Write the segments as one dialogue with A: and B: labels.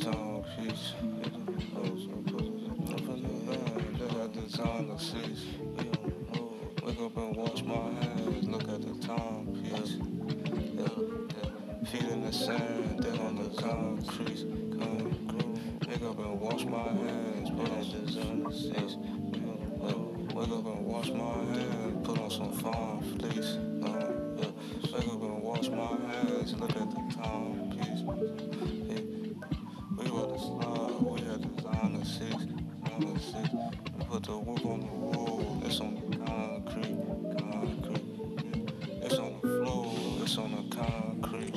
A: timepiece. Look at the designer seats. Wake up and wash my hands. Look at the timepiece. Feet in the sand, then on the concrete. Wake up and wash my hands. Put on designer seats. Wake up and wash my hands. Put on some fine fleece. Wake up and wash my hands. Look at the timepiece. We were the slide, we had designer seats. We put the whoop on the wall. It's on the concrete. It's on the floor. It's on the concrete.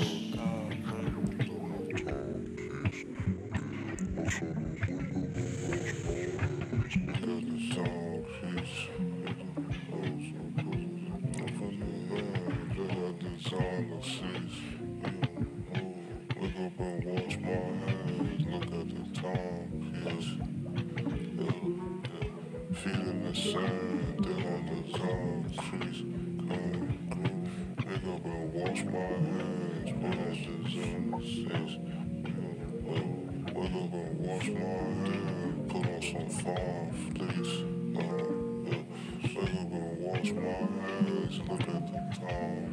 A: Look at the time.